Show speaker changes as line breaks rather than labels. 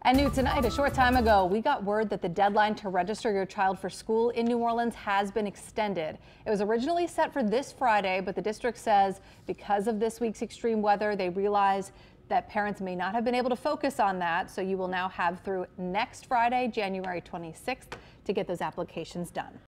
And new tonight, a short time ago, we got word that the deadline to register your child for school in New Orleans has been extended. It was originally set for this Friday, but the district says because of this week's extreme weather, they realize that parents may not have been able to focus on that. So you will now have through next Friday, January 26th, to get those applications done.